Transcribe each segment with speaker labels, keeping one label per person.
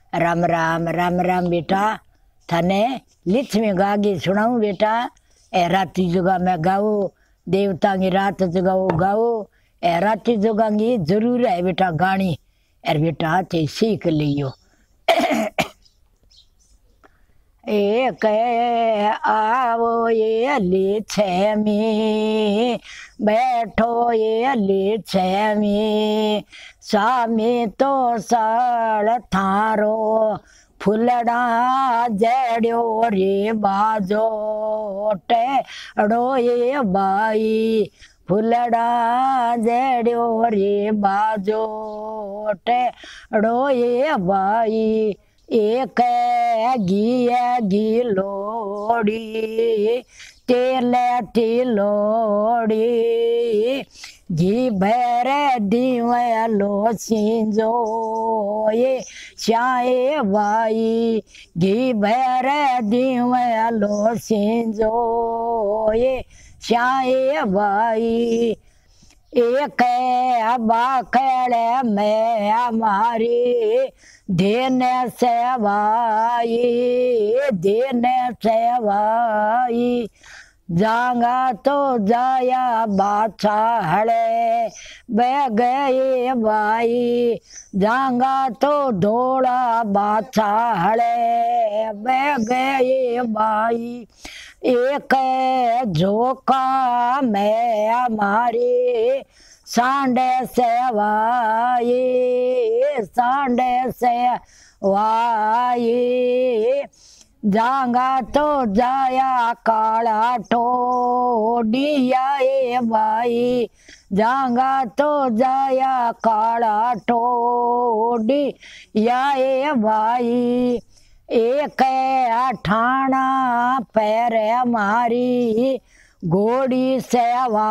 Speaker 1: राम राम राम राम बेटा। थाने लिच्छवी गागी सुनाऊं बेटा। ए राती जुगा मैं गाओ देवता की रात जगाओ गाओ। ए राती जुगा की जरूर है बेटा गानी। एर बेटा ते सीख लियो। एक आवो ये लिच्छवी बैठो ये लिच्छवी स्वामी तो साल थारो फुलड़ा जड़ो रे बाजो टेड़ो ये बाई फुलड़ा जड़ो रे बाजो टेड़ो ये बाई एक घी लोड़ी तेल तिलोड़ी घी भरे दीवलो सिंजो ये श्याए भाई घी भरे दीवलो सिंजो ये श्याए भाई एक बाखड़ में हमारी दिन से भाई जांगा तो जाया बाछा हड़े बह गए भाई जांगा तो धोड़ा बाछा हड़े बह गए भाई एक झोंका में हमारी सांडे से वाई जांगा तो जाया काला ठोडिया भाई जांगा तो जाया काला ठोडिया भाई एक अठाना पैर हमारी घोड़ी से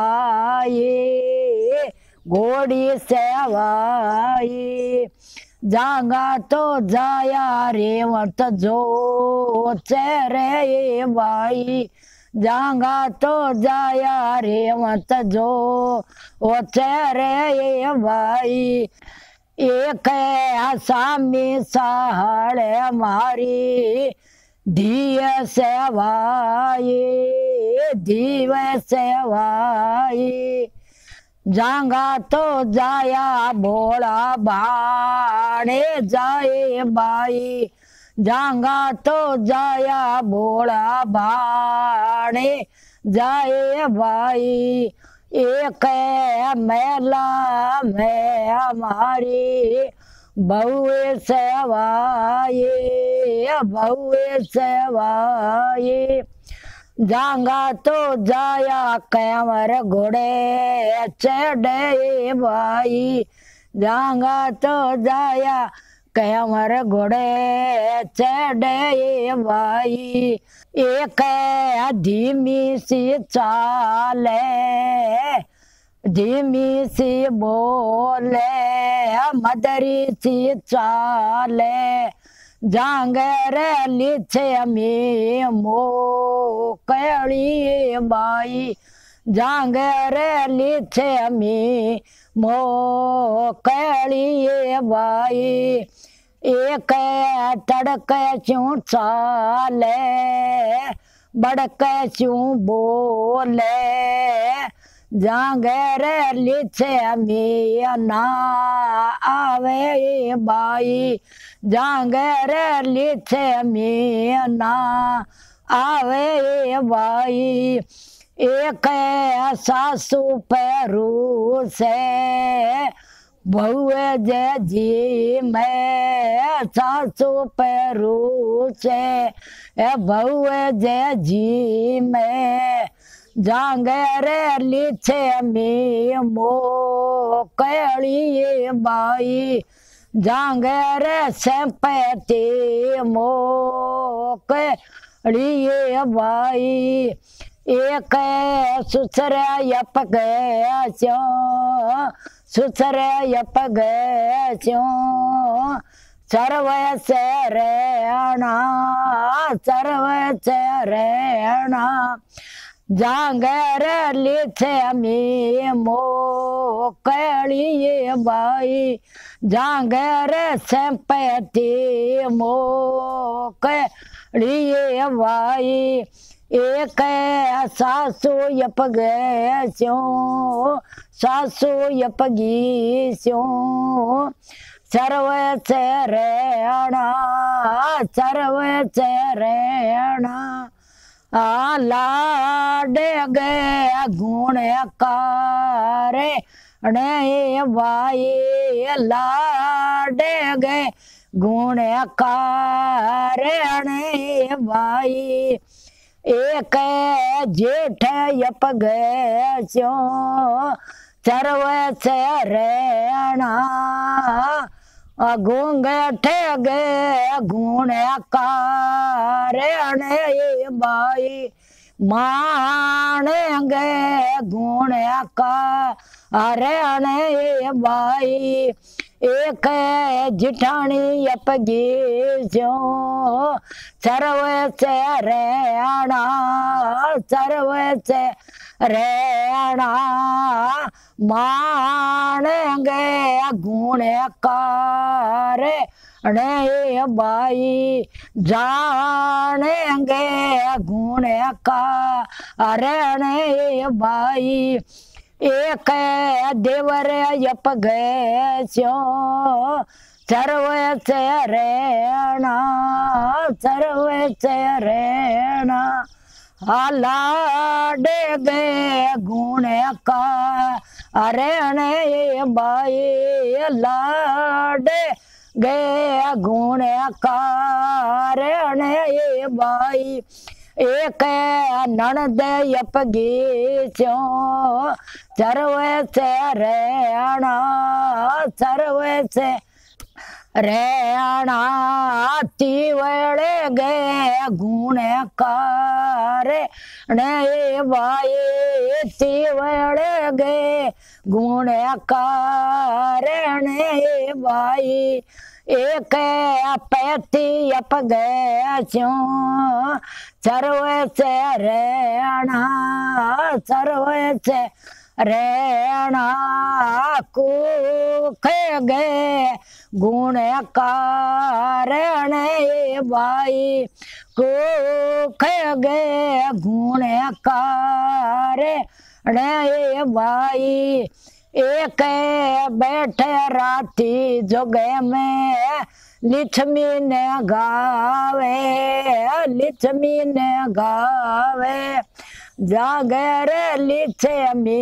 Speaker 1: वाई जांगा तो जाया रेवत जो चेरे भाई जांगा तो जाया रेवत जो चेरे भाई एक आसामी सहाड़ हमारी धीव से भाई जांगा तो जाया भोला भाड़े जाए भाई जांगा तो जाया भोला भाड़े जाए भाई एक मेला में हमारी बहुए से भाई जांगा तो जाया कैमर घोड़े चढ़े भाई जांगा तो जाया कैमर घोड़े चढ़े भाई एक धीमी सी चाले धीमी सी बोले मदरी सी चाले जांगर लिच्छे में मोकली बाई जांगर लिच्छे में मोकली बाई एक तड़क चूं चाले बड़क चूं बोले जांगर लिच्छे में ना आवे बाई जांगर लिच्छे में ना आवे भाई एक सासू पैरू से बहुए जय जी मैं सासू पैरू से बहुए जय जी मैं जांगर लिच्छे में मोकली बाई जांगर से पैते मोकली बाई एक सुसर यप गए सुसर यप गए सर्व से रहना जांगर लिथे मी मोकलिए बाई जांगर संपत्ति मोकलिए बाई एक सासू यपगे स्यों सासू यपगी स्यों सर्व चरणा लाडे गए गुण कारे ने भाई लाडे गए गुण कारे ने भाई एक जेठ यप गए स्यो सर्व चरणा घूंघट गे गुण कारण बाई मान गे गुण कारण बाई एक जिठानी अपगी स्यो सर्व चरणा सर्व चरणा मान गे गुण कार ने बाई जानेंगे गुण कार ने बाई एक देवर यप गए स्यो सर्व चरणा लाडे गे गुण का अरे बाई लाडे गे गुण का अरे बाई एक ननद यपगी स्यो सर्व चरणा रेणा तीवड़े गे गुण कारे ने बाई तीवड़े गे गुण कारे ने बाई एक पैती अप गए स्यो सर्व चरणा रेणा कुख गे गुण कारण बाई कुख गे गुण कारण बाई एक बैठे राती जोगे में लिच्छमी ने गावे जागर लिच्छमी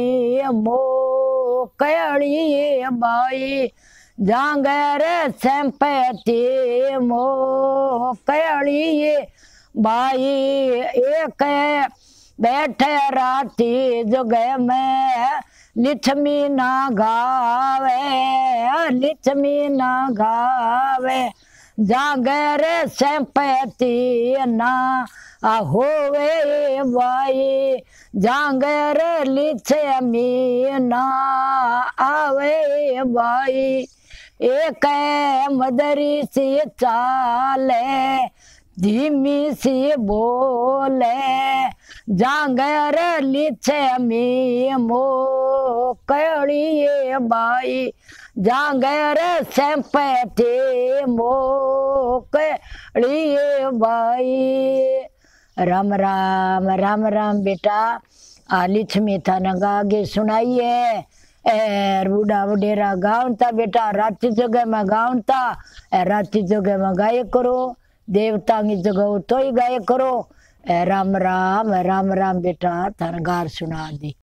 Speaker 1: मोकली बाई जागर संपत्ति मोकली बाई एक बैठे राती जोगे में लिच्छमी ना गावे जागर संपत्ति ना होवे बाई जागर लिच्छमी ना आवे बाई एक मदरी सी चाले धीमी सी बोले जागर लिच्छमी मोकली बाई जागर संपत्ति मोकली बाई। राम राम राम राम बेटा लिच्छमी थाना गागे सुनाइए बूढ़ा वडेरा गाँवता बेटा राती जगह में गाँवता राती जगह में गाय करो देवता की जगह तो ही गाय करो राम राम बेटा थाना गार सुना दी।